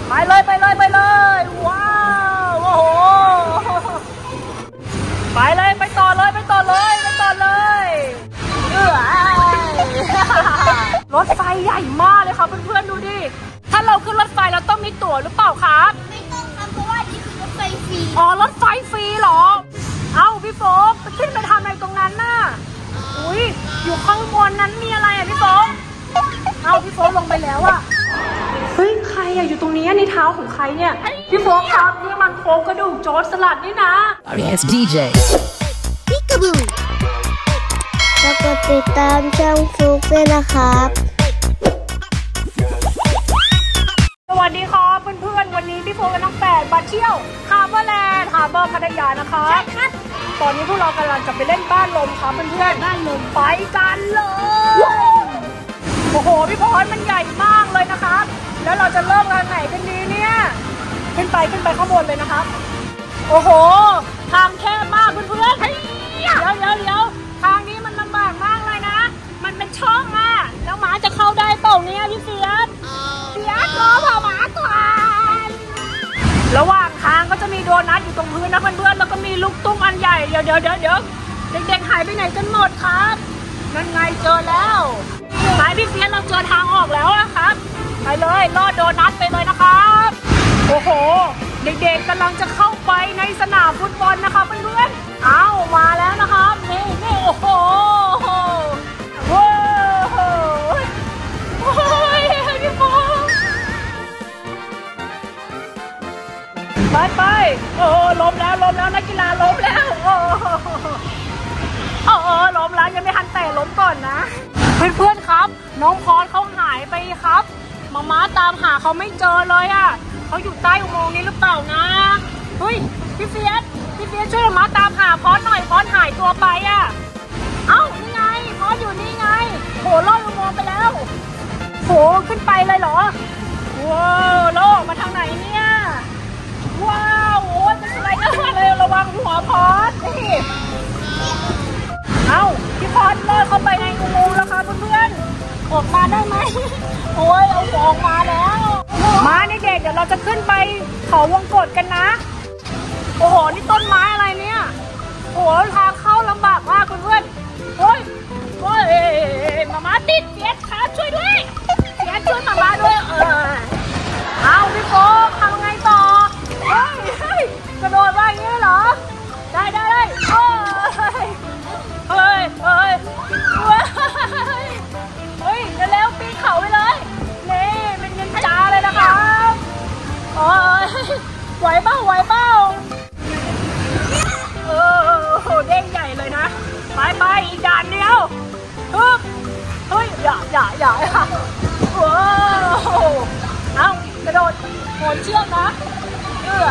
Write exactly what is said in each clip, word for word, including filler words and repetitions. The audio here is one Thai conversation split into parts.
ไปเลยไปเลยไปเลยว้าวโอ้โหไปเลยไปต่อเลยไปต่อเลยไปต่อเลยเออรถไฟใหญ่มากเลยครับเพื่อนๆดูดิถ้าเราขึ้นรถไฟเราต้องมีตั๋วหรือเปล่าครับไม่ต้องครับเพราะว่านี่คือรถไฟฟรีอ๋อรถไฟฟรีเหรอเอ้าพี่โฟกไปขึ้นไปทำอะไรตรงนั้นน่ะอุ้ยอยู่ข้างบนนั้นมีอะไรอ่ะพี่โฟกเอ้าพี่โฟกลงไปแล้วอ่ะเฮ้ยใครอะอยู่ตรงนี้นี่เท้าของใครเนี่ยพี่โฟกครับนี่มันโครงกระดูกโจรสลัดนี่นะ Yes ดี เจพิกาบูแล้วก็ติดตามช่องฟลุกด้วยนะครับสวัสดีครับเพื่อนๆวันนี้พี่โฟกกับน้องแปดมาเที่ยวฮาร์เบอร์แลนด์ฮาร์เบอร์พัทยานะคะใช่ครับตอนนี้พวกเรากำลังจะไปเล่นบ้านลมครับเพื่อนๆบ้านลมไปกันเลยโอ้โหพี่พรมันใหญ่มากเลยนะครับแล้วเราจะเริ่มทางไหนกันดีเนี่ยขึ้นไปขึ้นไปข้างบนเลยนะครับโอ้โหทางแคบมากเพื่อนๆเดี๋ยวเดี๋ยวเดี๋ยวทางนี้มันลำบากมากเลยนะมันเป็นช่องอ่ะแล้วหมาจะเข้าได้เปล่าเนี่ยพี่เฟียสเฟียสรอพาหมาก่อนระหว่างทางก็จะมีโดนัทอยู่ตรงพื้นนะเพื่อนๆแล้วก็มีลูกตุ้มอันใหญ่เดี๋ยวเดี๋ยวเดี๋ยวเดี๋ยวเด็กๆหายไปไหนกันหมดครับนั่นไงเจอแล้วไปพี่เฟียสเราเจอทางออกแล้วนะครับไปเลยลอดโดนัทไปเลยนะครับโอ้โหเด็กๆกำลังจะเข้าไปในสนามฟุตบอลนะคะเพื่อนๆเอามาแล้วนะครับนี่นี่โอ้โหว้าวโอ้ยพี่โฟไปไปโอ้ล้มแล้วล้มแล้วนักกีฬาล้มแล้วโอ้โอ้ล้มแล้วยังไม่ทันแต่ล้มก่อนนะเพื่อนๆครับน้องพรเขาหายไปครับมาม่าตามหาเขาไม่เจอเลยอ่ะเขาอยู่ใต้อุโมงค์นี้หรือเปล่านะเฮ้ยพี่เฟียสพี่เฟียสช่วยมาตามหาพรหน่อยพรหายตัวไปอ่ะเอ้านี่ไงพรอยู่นี่ไงโหลอดอุโมงค์ไปแล้วโหขึ้นไปเลยเหรอว้าวแล้วออกมาทางไหนเนี่ยว้าวโอ้ยเป็นอะไรกันเลยระวังหัวพรนี่เอ้าพี่พรลอดเข้าไปในอุโมงค์แล้วค่ะเพื่อนๆออกมาได้ไหมโอ้ยเอาหัวออกมาแล้วมาเด็กๆเดี๋ยวเราจะขึ้นไปเขาวงกตกันนะโอ้โหนี่ต้นไม้อะไรเนี่ยโอ้โหทางเข้าลำบากมากเพื่อนๆโอ้ยโอ้ยมาม่าติดเสียขาช่วยด้วยเสียช่วยมาม่าด้วยเออเอาพี่โฟกทำไงต่อเฮ้ยกระโดดว่าอย่างนี้เหรอได้ได้ได้โอ้ยเฮ้ยเฮ้ยเฮ้ยเร็วๆปีนเขาไปเลยนี่เป็นนินจาเลยนะครับโอ้ยไหวเปล่าไหวเปล่าเออเด้งใหญ่เลยนะไปไปอีกด่านเดียวฮึบเฮ้ยอย่าอย่าอย่าว้าวเอ้ากระโดดโหนเชือกนะเออ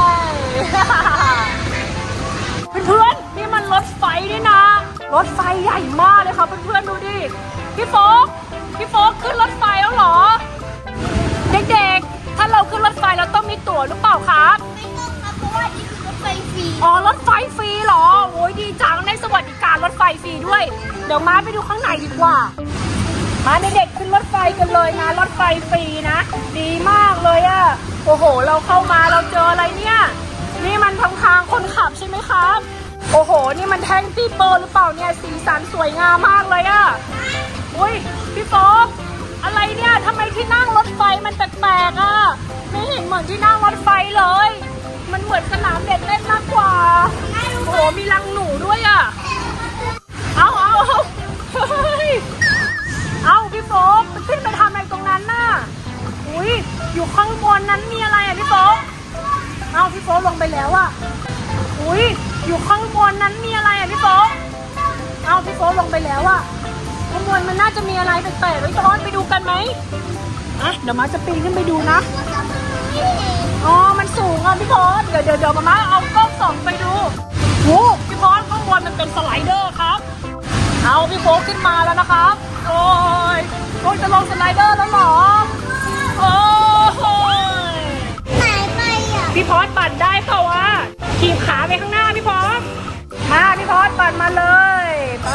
เพื่อนๆนี่มันรถไฟนี่นะรถไฟใหญ่มากเลยค่ะเพื่อนๆดูดิพี่โฟกพี่โฟกขึ้นรถไฟแล้วเหรอเด็กๆถ้าเราขึ้นรถไฟเราต้องมีตั๋วหรือเปล่าครับไม่ต้องครับเพราะว่านี่คือรถไฟฟรีอ๋อรถไฟฟรีเหรอโอ้ยดีจังในสวัสดิการรถไฟฟรีด้วยเดี๋ยวมาไปดูข้างในดีกว่ามาเด็กๆขึ้นรถไฟกันเลยนะรถไฟฟรีนะดีมากเลยอะโอ้โหเราเข้ามาเราเจออะไรเนี่ยนี่มันทางทางคนขับใช่ไหมครับโอ้โหนี่มันแท่งปีโป้หรือเปล่าเนี่ยสีสันสวยงามมากเลยอะอุ้ยพี่โฟกอะไรเนี่ยทำไมที่นั่งรถไฟมันแปลกๆอะไม่เห็นเหมือนที่นั่งรถไฟเลยมันเหมือนสนามเด็กเล่นมากกว่าโอ้โหมีรังหนูด้วยอะเอาเอาเฮ้ยเอาพี่โฟกขึ้นไปทำอะไรตรงนั้นน่ะอุ้ยอยู่ข้างบนนั้นมีอะไรอะพี่โฟกเอาพี่โฟกลงไปแล้วอะอุ้ยอยู่ข้างบนนั้นมีอะไรอะพี่โฟกเอาพี่โฟกลงไปแล้วอะข้างบนมันน่าจะมีอะไรแปลกๆไว้ซ้อนไปดูกันไหมอ่ะเดี๋ยวมาจะปีนขึ้นไปดูนะอ๋อมันสูงอ่ะพี่พรเดี๋ยวเดี๋ยวเดี๋ยวมาม่าเอากล้องส่องไปดูโอ้พี่พรข้างบนมันเป็นสไลเดอร์ครับเอาพี่โฟกขึ้นมาแล้วนะครับโอ้ยโอ้ยจะลงสไลเดอร์แล้วหรอโอ้ยไหนไปอ่ะพี่พรปั่นได้เปล่าวะขี่ขาไปข้างหน้าพี่พรมาพี่พรปั่นมาเลยไป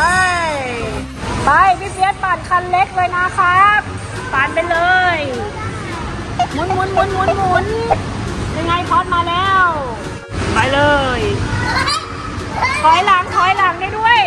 ไปพี่เฟียสปั่นคันเล็กเลยนะครับปั่นไปเลยหมุนหมุนหมุนหมุนหมุนยังไงพอดมาแล้วไปเลยถอยหลังถอยหลังได้ด้วย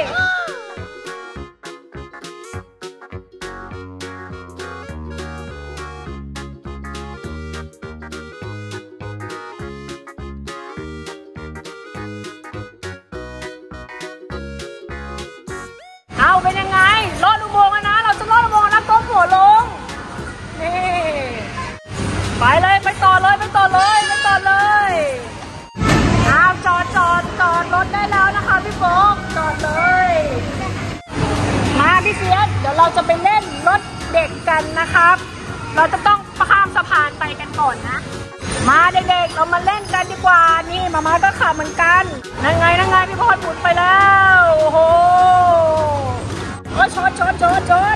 เอาเป็นยังไงลอดอุโมงค์นะเราจะลอดอุโมงค์นะก้มหัวลงนี่ไปเลยไปต่อเลยไปต่อเลยไปต่อเลยเอาจอดจอดจอดรถได้แล้วนะคะพี่โฟกจอดเลยมาพี่เฟียสเดี๋ยวเราจะไปเล่นรถเด็กกันนะครับเราจะต้องข้ามสะพานไปกันก่อนนะมาเด็กๆเรามาเล่นกันดีกว่านี่มามาก็ขับเหมือนกันนั่งไงนั่งไงพี่พอดหมุนไปแล้วโอ้โหโอ้ชนชนชนชน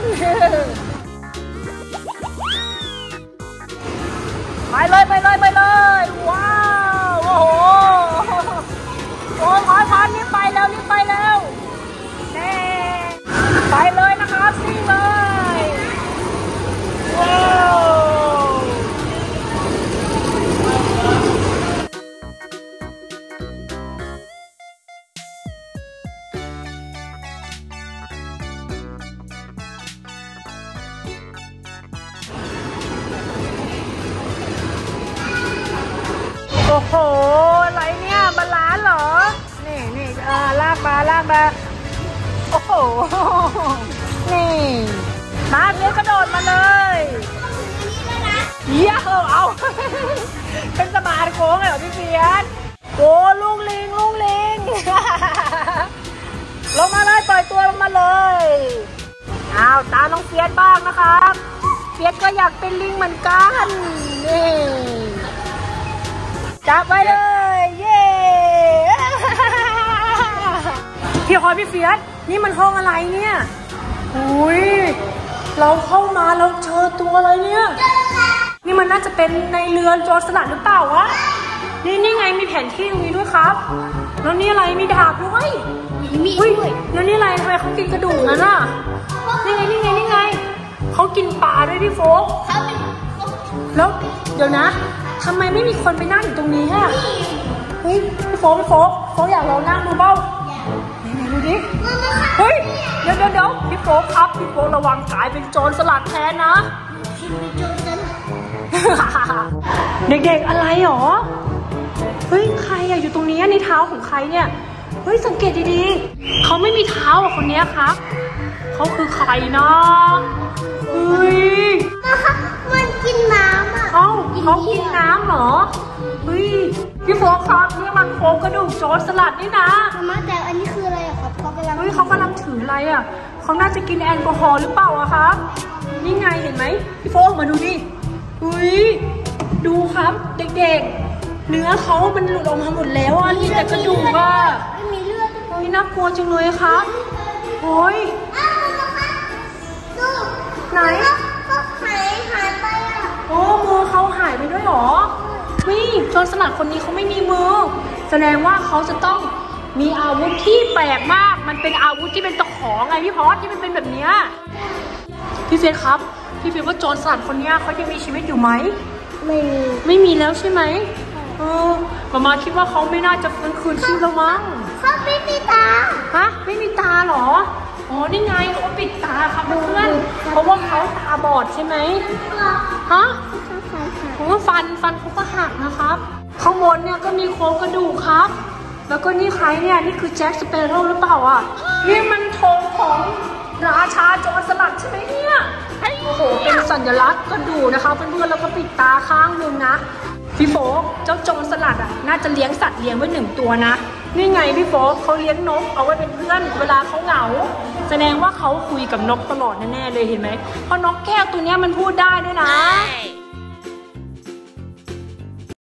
ไปเลยไปเลยไปเลยว้าวโอ้โหโอ้ขอพันรีบไปแล้วรีบไปแล้วเน่ไปเลยนะครับซิ่งเลยว้าวโอ้โหอะไรเนี่ยบาลานซ์เหรอนี่นี่เออลากมาลากมาโอ้โหนี่มาเนี้ยกระโดดมาเลยเยี่ยมเอาเป็นสมาร์ทโค้งเหรอพี่เฟียสโอ้ลูกลิงลูกลิงลงมาเลยปล่อยตัวลงมาเลยเอาตาน้องเฟียสบ้างนะครับเฟียสก็อยากเป็นลิงเหมือนกันนี่จับไปเลยเย้พี่คอยพี่เฟียสนี่มันห้องอะไรเนี่ยอุ้ยเราเข้ามาเราเจอตัวอะไรเนี่ยนี่มันน่าจะเป็นในเรือโจรสลัดหรือเปล่าวะนี่นี่ไงมีแผนที่ตรงนี้ด้วยครับแล้วนี่อะไรมีดาบด้วยมีด้วยแล้วนี่อะไรทำไมเขากินกระดูกนั่นน่ะนี่ไงนี่ไงนี่ไงเขากินปลาด้วยพี่โฟกแล้วเดี๋ยวนะทำไมไม่มีคนไปนั่งอยู่ตรงนี้ฮะเฮ้ยพี่โฟกพี่โฟกโฟกอยากลองนั่งดูเบ้าไหนดูดิเฮ้ยเดี๋ยวเดี๋ยวเดี๋ยวพี่โฟกครับพี่โฟกระวังกลายเป็นโจรสลัดแทนนะเด็กๆอะไรหรอเฮ้ยใครอะอยู่ตรงนี้ในเท้าของใครเนี่ยเฮ้ยสังเกตดีๆเขาไม่มีเท้าอะคนนี้ครับเขาคือใครนะเฮ้ยมันกินน้ำอ่ะเอ้าเขากินน้ำเหรอเฮ้ยพี่โฟกครับนี่มันโครงกระดูกโจรสลัดนี่นะมาแต่อันนี้คืออะไรครับเขากำลังเฮ้ยเขากำลังถืออะไรอ่ะเขาน่าจะกินแอลกอฮอล์หรือเปล่าอะครับนี่ไงเห็นไหมพี่โฟกมาดูดิเฮ้ยดูครับเด็กๆเนื้อเขามันหลุดออกมาหมดแล้วอ่ะนี่แต่กระดูกอ่ะไม่มีเลือดเฮ้ยน่ากลัวจังเลยครับโอ้ยไหนก็หายหายไปอ่ะโอ้มือเขาหายไปด้วยหรอนี่โจรสลัดคนนี้เขาไม่มีมือแสดงว่าเขาจะต้องมีอาวุธที่แปลกมากมันเป็นอาวุธที่เป็นตะขอไงพี่พอสที่มันเป็นแบบนี้พี่เฟียสครับพี่เฟียสว่าโจรสลัดคนนี้เขายังมีชีวิตอยู่ไหมไม่มีไม่มีแล้วใช่ไหมเออประมาณคิดว่าเขาไม่น่าจะฟื้นคืนชีพแล้วมั้งเขาไม่มีตาฮะไม่มีตาหรออ๋อนี่ไงเขาปิดตาครับเพื่อนเพราะว่าเขาตาบอดใช่ไหมฮะเพราะว่าฟันฟันเขาก็หักนะครับข้างบนเนี่ยก็มีโครงกระดูกครับแล้วก็นี่ใครเนี่ยนี่คือแจ็คสเปโร่หรือเปล่าอ่ะนี่มันธงของราชาโจรสลัดใช่ไหมเนี่ยโอ้โหเป็นสัญลักษณ์กระดูกนะคะเพื่อนๆแล้วก็ปิดตาข้างนึงนะพี่โฟกเจ้าโจรสลัดอ่ะน่าจะเลี้ยงสัตว์เลี้ยงไว้หนึ่งตัวนะนี่ไงพี่โฟกเขาเลี้ยงนกเอาไว้เป็นเพื่อนเวลาเขาเหงาแสดงว่าเขาคุยกับนกตลอดแน่ๆเลยเห็นไหมเพราะนกแก้วตัวนี้มันพูดได้ด้วยนะ